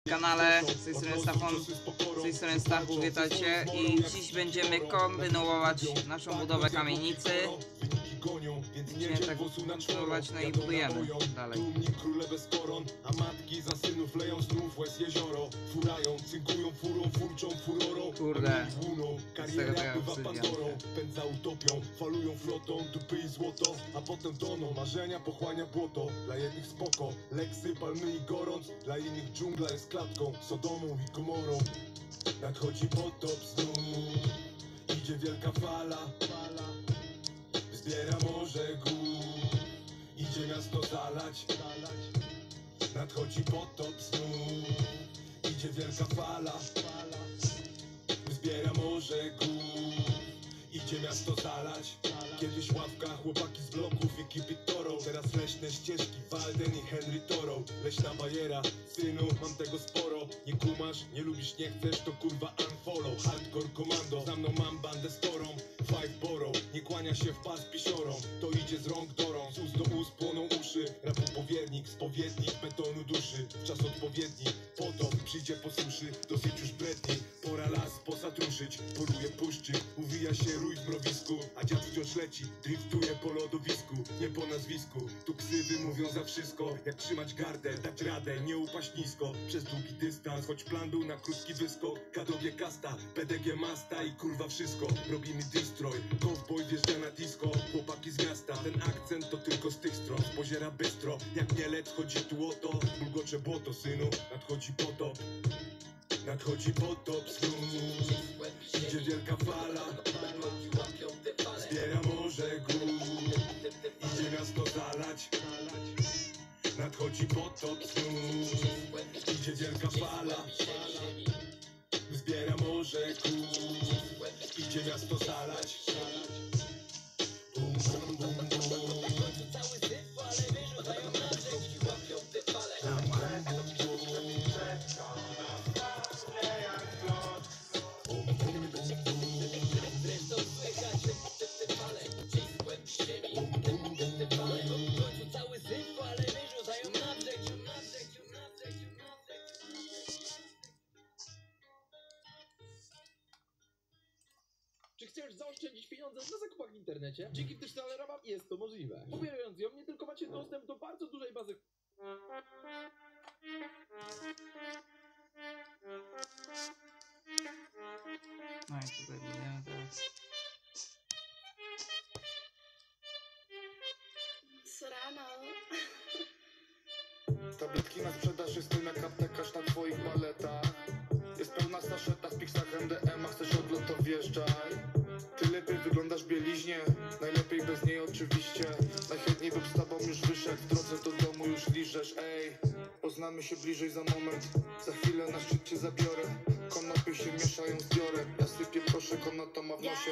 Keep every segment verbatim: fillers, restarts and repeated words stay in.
kanale, z tej strony Stafon, z tej strony Stachu, witajcie i dziś będziemy kontynuować naszą budowę kamienicy. Będziemy tak kontynuować, no i budujemy dalej. Króle z koron, a matki za synów leją znów łez jezioro. Furają, cynkują furą, furczą furorą. Kurde, kariera bywa Pandorą. Pędza utopią, falują flotą, dupy i złoto. A potem toną, marzenia pochłania błoto. Dla jednych spoko, leksy, palmy i gorąc. Dla innych dżungla jest klatką, Sodomą i Gomorą. Nadchodzi potop znów, idzie wielka fala. Zbiera morze gór, idzie miasto zalać. Nadchodzi potop znów, idzie wielka fala. Zbiera morze gór, idzie miasto zalać. Kiedyś ławka, chłopaki z bloków i kipitorą. Teraz leśne ścieżki, Walden i Henry Toro. Leśna bajera, synu, mam tego sporo. Nie kumasz, nie lubisz, nie chcesz, to kurwa unfollow. Hardcore komando, za mną mam bandę sporą. Five borough, nie kłania się w pas pisiorom. To idzie z rąk do rąk, z ust do ust płoną uszy. Rapu powiernik, spowiednik, betonu duszy. W czas odpowiedni, potop przyjdzie po suszy. Dosyć już bredni, pora las posad ruszyć. Poruje puszczy, uwija się rój w mrowisku. A dziad wciąż leci, driftuje po lodowisku. Nie po nazwisku, tu ksywy mówią za wszystko. Jak trzymać gardę, dać radę, nie upaść nisko. Przez długi dystans, choć plan był na krótki wyskok. Kadowie kasta, P D G masta i kurwa wszystko. Robimy destroy, cowboy wjeżdża na disco. Chłopaki z miasta, ten akcent to tylko z tych stron. Poziera bystro, jak nie lec, chodzi tu o to. Bulgocze błoto, synu, nadchodzi potop. Nadchodzi potop znów, idzie wielka fala. Zbiera morze gór, idzie miasto zalać. Nadchodzi potop znów, idzie wielka fala. Zbiera morze gór, idzie miasto zalać. Bum, bum, bum, bum. Czy chcesz zaoszczędzić pieniądze na zakupach w internecie? Dzięki też Talerama jest to możliwe. Pobierając ją, nie tylko macie dostęp do bardzo dużej bazy. No i tutaj budujemy teraz. Sorano. Tabletki na sprzedaż, jest tylna aptekarz na twoich paletach. Jest pełna saszeta w piksach M D M, a chcesz odlot to wjeżdżaj. Ty lepiej wyglądasz w bieliźnie, najlepiej bez niej oczywiście. Najchętniej bym z tobą już wyszedł, w drodze do domu już liżesz. Ej, poznamy się bliżej za moment, za chwilę na szczyt cię zabiorę. Konopy się mieszają z diorem, ja sypię proszę, konota ma w nosie.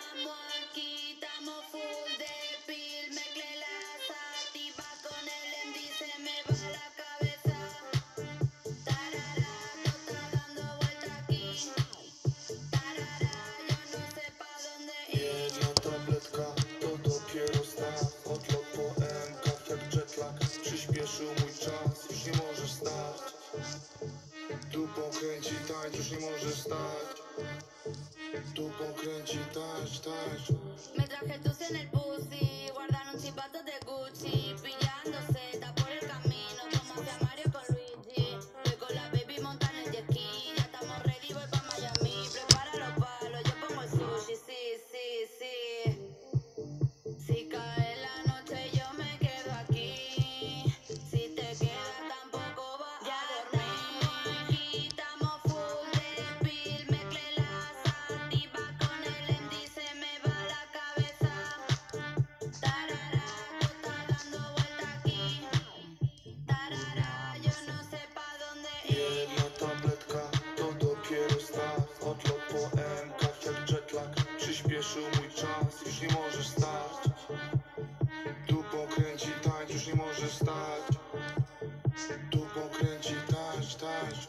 Kręci tańcz, już nie możesz stać. Dupą kręci tańcz, tańcz. Me traje tus en el pussy, guardaron chipatos de Gucci, pillándose, está por el camino, como hacia Mario con Luigi. Voy con la baby montan el jet ski, ya estamos ready, voy pa' Miami. Prepara los palos, yo pongo el sushi, sí, sí, sí. Si cae la noche yo me quedo aquí, si te quedas tampoco vas a dormir. Aquí estamos full de pil, mezclé la sativa con el M D, se me va la cabeza. Tarara, tú estás dando vuelta aquí. Tarara, yo no sé pa' dónde ir. Jedna tabletka, to dopiero start. Odlot po M K jak jetlag. Przyspieszył mój czas, już nie możesz stać. Dupą kręci tańcz, już nie możesz stać. Dupą kręci tańcz, tańcz.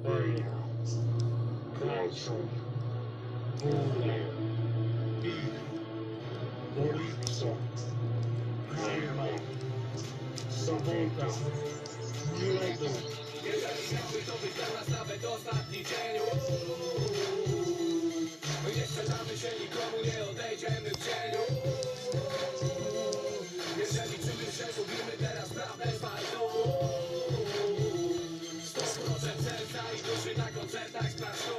Jeżeli miałby to być dla nas nawet ostatni dzień, nie sprzedamy się nikomu, nie odejdziemy w cieniu. Jeżeli czujesz, że mówimy teraz prawdę z walką, sto procent serca i duszy na koncertach straszną.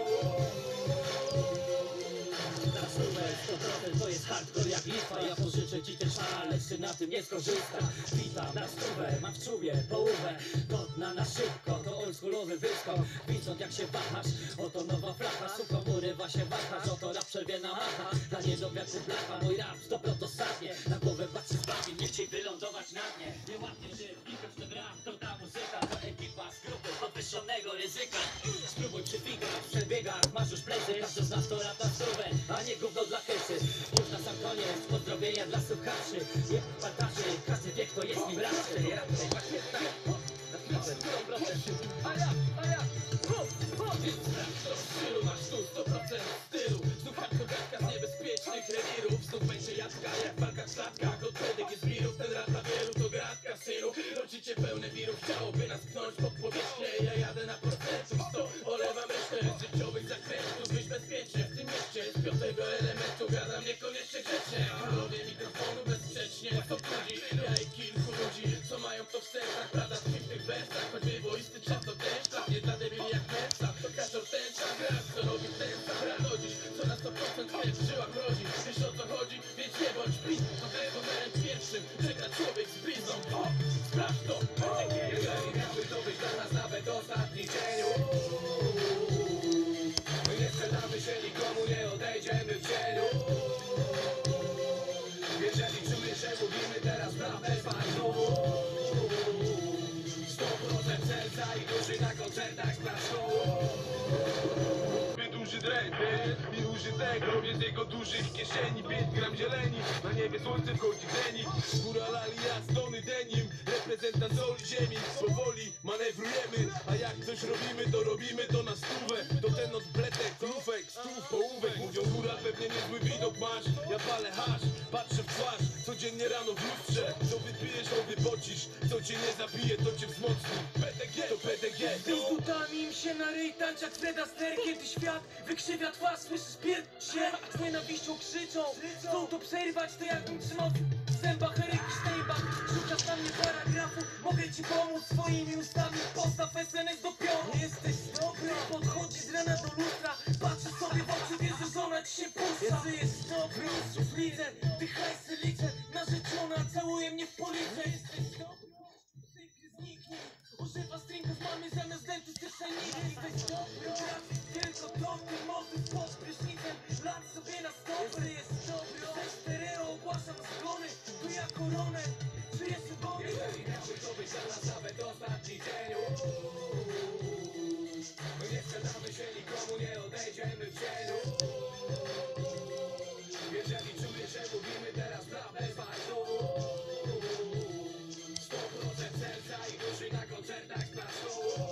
Na stówę sto procent to jest hardcore jak lipa. Ja pożyczę ci też szara, lecz ty na tym nie skorzysta. Witam na stówę, mam w czubie połówę. To na na szybko, to oldschoolowy wyskok. Widząc jak się wahasz, oto nowa flacha. Suką urywa się wahasz, oto rap przerwie na macha. Dla niedowiarcy blacha, mój rap sto procent sadnie. Na głowę patrzy z bawi, nie chciej wylądować na mnie. Nie łapie się, pikasz ten rap, to ta muzyka. To ekipa z grupy podwyższonego ryzyka. Spróbuj przy figach, w przebiegach, masz już plecy. Każdy z nas to rap na stówę, a nie gówno dla hesy. Już na sam koniec, pozdrowienia dla słuchaczy. Nie patarzy, każdy wie kto jest nim raczej. Raczej właśnie tak, na sto procent. A ja, a ja, hop, hop. Więc sprawdź to w stylu, masz tu sto procent stylu. Słuchaj to gadka z niebezpiecznych rewirów. Znów będzie jadka jak walka w klatkach. Od pedek jest wirów, ten rap dla wielu to gratka syru. Rodzicie pełne wirów, chciałoby nas pchnąć pod powierzchnię. Ja jadę na procentów sto, olewam resztę z życiowych zakrętów. Być bezpiecznie w tym mieście, z piątego elementu gadam niekoniecznie grzecznie. Królowie mikrofonu bezsprzecznie, co budzi ja i kilku ludzi, co mają to w sercach. Prawda tkwi w tych wersach, choć wyboisty często tęcza. Nie dla debili jak męca, to kaczor tęcza. Gra, co robi tęca, gra chodzisz, co na sto procent krew w żyłach rodzi. Wiesz o co chodzi, więc nie bądź blizną. To numerem pierwszym, czeka człowiek z blizną. O, sprawdź to. Jeżeli miałby to być dla nas nawet ostatni dzień, nie sprzedamy się nikomu, nie odejdziemy w cieniu. Jeżeli czujesz, że mówimy teraz prawdę z walką, sto procent serca i duszy na koncertach straszną. Duży dren, i użytek robię z jego dużych kieszeni. Pięć gram zieleni, na niebie słońce wchodzi zenit. Góra lali, ja stony denim, reprezentant soli ziemi. Powoli manewrujemy, a jak coś robimy, to robimy to na stówę. To ten odbletek, lufek, stów, połówek. Mówią góra, pewnie niezły widok masz. Ja palę hasz, patrzę w twarz, codziennie rano w lustrze. Co wypijesz, to wypocisz, co cię nie zabije, to cię wzmocni. P D G, to P D G, Z butami im się na ryj tańcz jak Fred Astaire. Kiedy świat wykrzywia twarz, słyszysz pierd się. Z nienawiścią krzyczą, chcą to przerwać. To jakbym trzymał w zębach Eryki Steinbach. Rzucasz na mnie paragrafu, mogę ci pomóc swoimi ustami. Postaw S N S do pionu. Jesteś dobry, podchodzi z rana do lustra. Patrzę sobie w oczy, wiesz, że żona ci się puszcza. Jesteś dobry, mistrzów lider, ty hajsy liczę. Narzeczona całuje mnie w policzę. Jesteś dobry, psyki zniknie. Używa stringów mamy zamiast dentystycznej nigdy. Jesteś dobry, trafić tylko to, ty motyw pod prysznicem. Lat sobie na stopę, jest dobry. Jesteś stereo, ogłaszam zgony, tu ja koronę. Żyję sobie. Jeżeli miałby to być dla nas nawet ostatni dzień, nie sprzedamy się nikomu, nie odejdziemy w cieniu. Jeżeli czujesz, że mówimy teraz prawdę z walką, sto procent serca i duszy na koncertach straszną.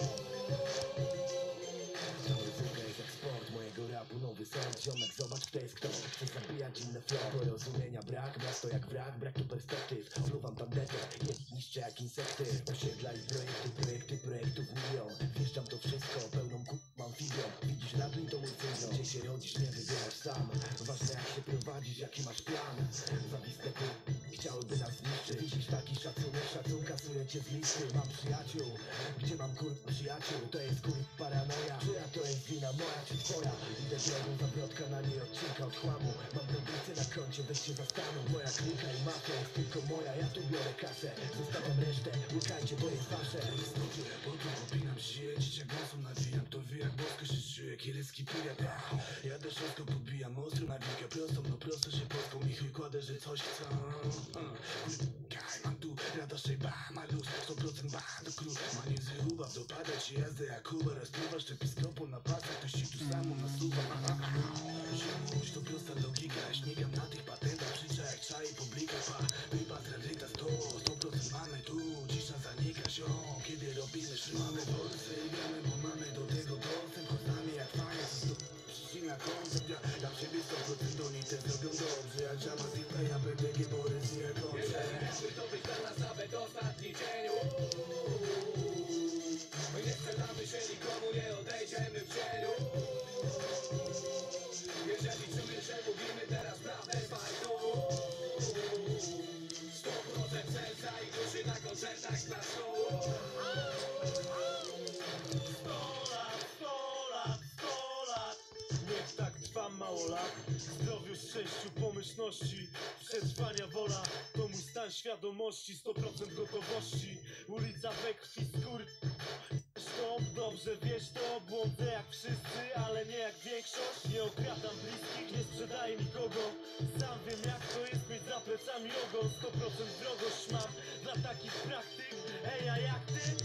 To muzyka jest jak sport mojego rapu, nowy sort. Ziomek, zobacz kto jest kto. Chcę zabijać inne flow. Porozumienia brak, brak to jak wrak, brak tu perspektyw. Pluwam tandetę, je niszczę jak insekty. Osiedla i projekty, projekty, projektów milion. Wjeżdżam to wszystko, pełną ku... mam fibrą. Widzisz Radwin to mój syndrom. Gdzie się rodzisz, nie wybierasz sam. Ważne jak się prowadzisz, jaki masz plan. Zawiste ku... chciałyby nas zniszczyć. Widzisz taki szacunek, szacun kasuje cię z listy. Mam przyjaciół, gdzie mam kur... przyjaciół. To jest kur... paranoja. Czyja to jest wina, moja czy twoja? Idę drogą, zawrotka na niej odcinka od chłamu. Mam dobrycę na koncie, weź się zastanów. Moja klika i mafia jest tylko moja, ja tu biorę kasę. Zostawiam resztę, łykajcie, bo jest wasze. Stoczy, potem opinam się, dzieciak głosem nawijam. To wie jak bosko się czuję, kiedy skipuję. Ja też wszystko pobijam, ostro na wilkę prostą. No prosto się polską, mi chuj kładę, że coś chcą. Kaj, mam tu radość, ba, ma luz, sto procent ba, do król. Ma nie zrywa, dopada ci jazdę jak Kuba. Rozpływasz te piskopą na pasach, ktoś ci tu samo nasuwa. Ziomuś, to prosta logika, śmigam na tych patentach. Krzyczę jak czai publika, pa, wypas, radyta, sto, sto procent mamy tu. Cisza zanika się, kiedy robimy szymamy. Polsce i gramy, bo mamy do tego to. Wielkie poezje kończę. Jeżeli miałby to być dla nas nawet ostatni dzień, uuu. My nie sprzedamy się nikomu, nie odejdziemy w cieniu. Jeżeli czujesz, że mówimy teraz prawdę, fajną. sto procent serca i duszy na koncertach straszą. Niech tak trwa mało lat. Zdrowiu, szczęściu, pomyślności, przetrwania wola to mój stan świadomości, sto procent gotowości. Ulica we krwi skóry. Wiesz to, dobrze wiesz to, błądzę jak wszyscy, ale nie jak większość. Nie okradam bliskich, nie sprzedaję nikogo. Sam wiem jak to jest mieć za plecami ogon. sto procent wrogość mam dla takich praktyk. Ej, a jak ty?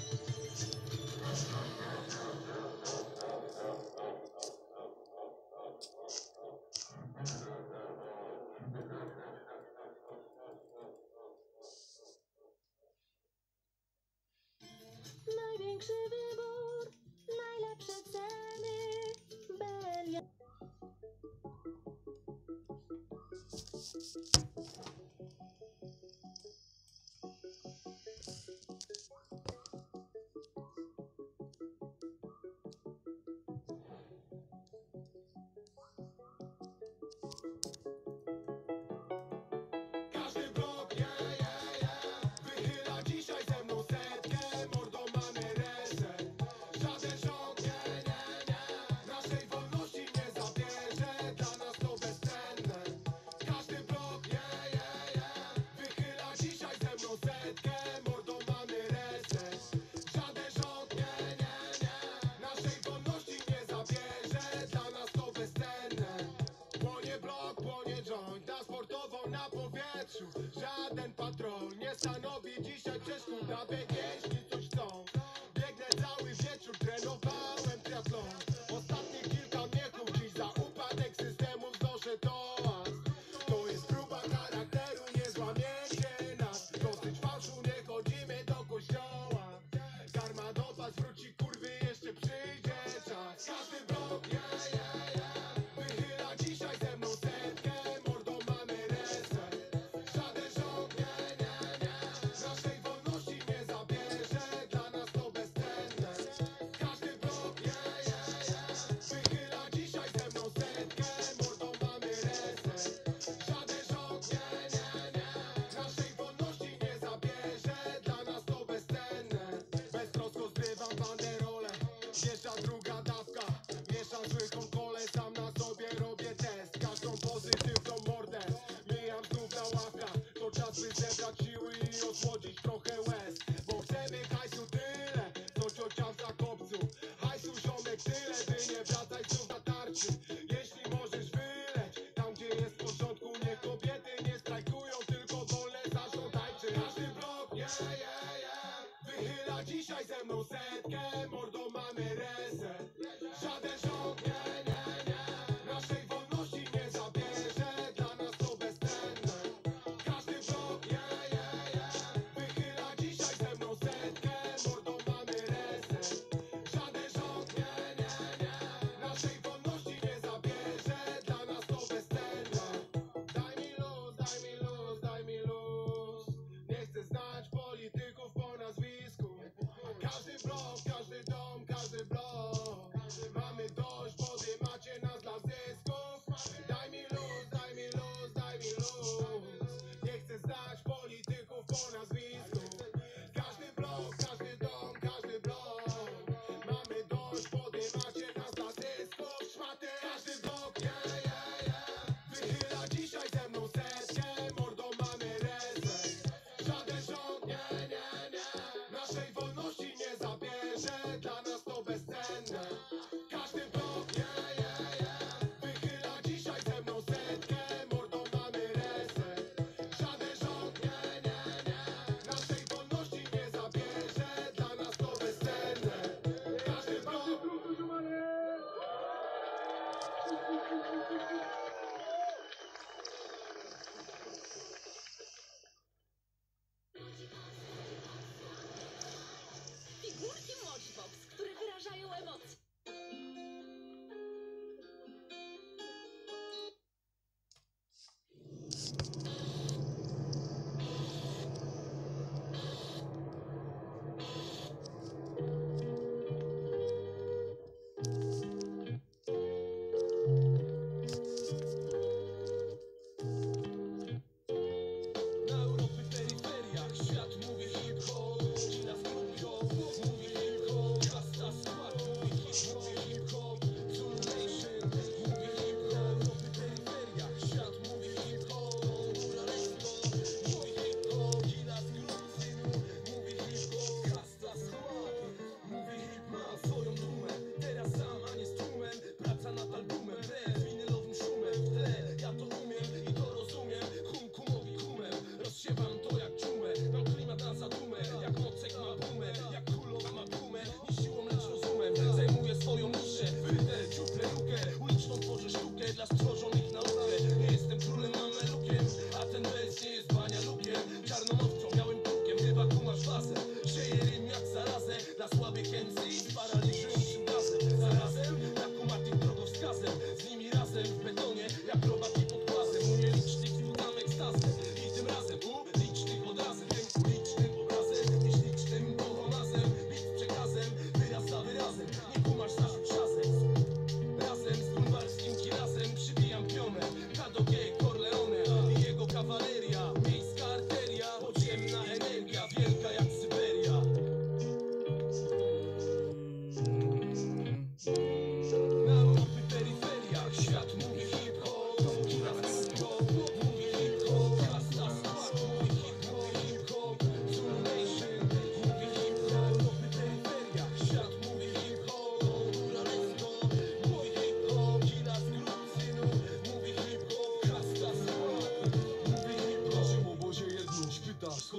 Największy wybór, najlepsze ceny, Belia. Każdy blok, yeah, yeah, yeah. Wychyla dzisiaj ze mną setkę. Mordą mamy ręce. Żaden rząd, nie, nie, nie. Naszej wolności nie zabierze. Dla nas to bezcenne. Każdy blok, yeah,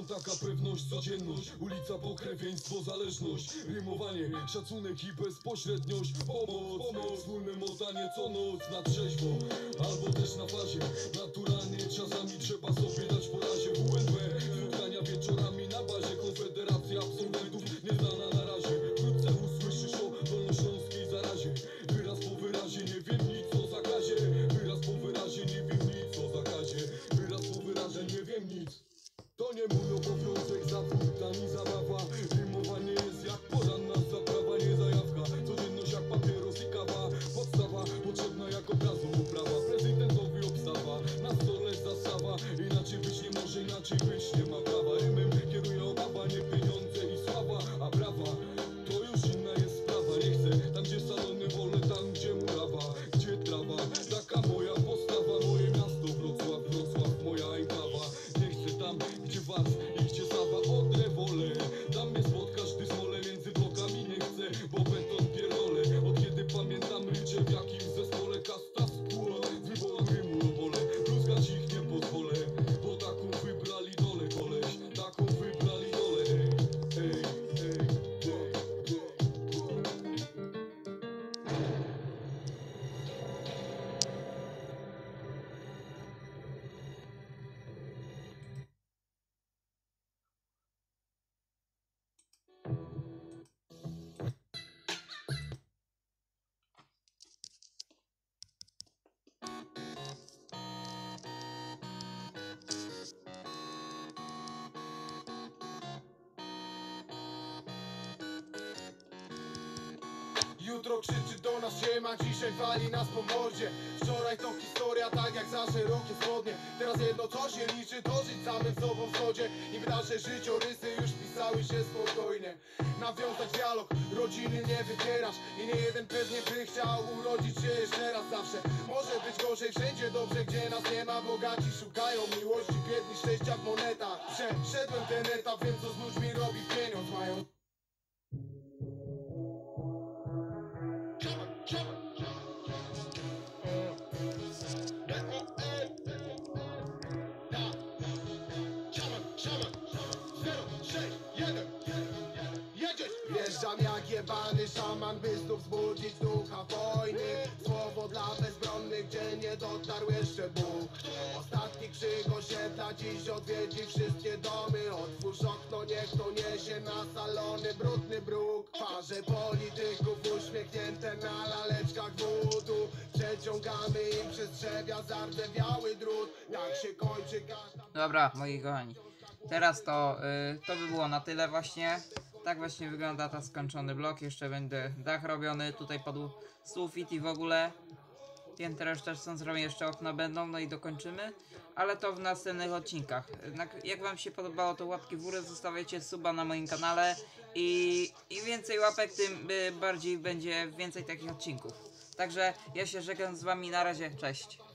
taka pewność, codzienność. Ulica, pokrewieństwo, zależność. Rymowanie, szacunek i bezpośredniość. Pomoc, pomoc, wspólne motanie co noc na trzeźwo, albo też na fazie. Naturalnie czasami trzeba sobie dać po razie. W U N B, spotkania wieczorami na bazie. Konfederacja absolwentów nieznana na razie. Wkrótce usłyszysz o dolnośląskiej zarazie. Wyraz po wyrazie, nie wiem nic o zakazie. Wyraz po wyrazie, nie wiem nic o zakazie. Wyraz po wyrazie, nie wiem nic. To nie mój obowiązek, zawód ani zabawa. Rymowanie jest jak poranna zaprawa, nie zajawka. Codzienność jak papieros i kawa. Podstawa potrzebna jak obrazu uprawa. Prezydentowi obstawa, na stole zastawa. Inaczej być nie może, inaczej być nie ma prawa. Rymem kieruje obawa, nie pieniądze i sława. A brawa, to już inna jest sprawa. Nie chcę tam gdzie salony, wolę tam gdzie murawa. Gdzie trawa, taka moja postawa. Moje miasto Wrocław, Wrocław, moja enklawa. Nie chcę tam gdzie was i gdzie zawa. Odrę wolę, tam mnie spotkasz, ty smole między blokami. Nie chcę, bo beton pierdolę. Od kiedy pamiętam ryczę, w jakim zespole kasta skóra. Z wyboru rymu wolę, bluzgać ich nie pozwolę. Bo taką wybrali dolę, koleś. Taką wybrali dolę, ej, ej, ej, ej, ej. Jutro krzyczy do nas siema, dzisiaj wali nas po mordzie. Wczoraj to historia, tak jak za szerokie spodnie. Teraz jedno co się liczy, to żyć samym sobą w zgodzie. I nasze życiorysy już pisały się spokojnie. Nawiązać dialog, rodziny nie wybierasz. I nie jeden pewnie by chciał urodzić się jeszcze raz zawsze. Może być gorzej wszędzie dobrze, gdzie nas nie ma. Bogaci szukają miłości, biedni szczęścia w monetach. Przeszedłem ten etap, wiem co z ludźmi robi pieniądz. Mają Wjeżdżam jak jebany szaman, by znów wzbudzić ducha wojny. Słowo dla bezbronnych, gdzie nie dotarł jeszcze Bóg. Ostatni krzyk osiedla dziś odwiedzi wszystkie domy. Otwórz okno, niech to niesie na salony brudny bruk. Twarze polityków uśmiechnięte na laleczkach wodu. Przeciągamy im przez drzewia zardzewiały drut. Jak się kończy każda... Dobra, moi kochani. Teraz to, y, to by było na tyle właśnie. Tak właśnie wygląda ta skończony blok. Jeszcze będzie dach robiony. Tutaj padł sufit i w ogóle. Piętra też są zrobione, jeszcze okna będą, no i dokończymy. Ale to w następnych odcinkach. Jednak jak wam się podobało, to łapki w górę, zostawiajcie suba na moim kanale. I, i więcej łapek, tym bardziej będzie więcej takich odcinków. Także ja się żegnam z wami, na razie, cześć.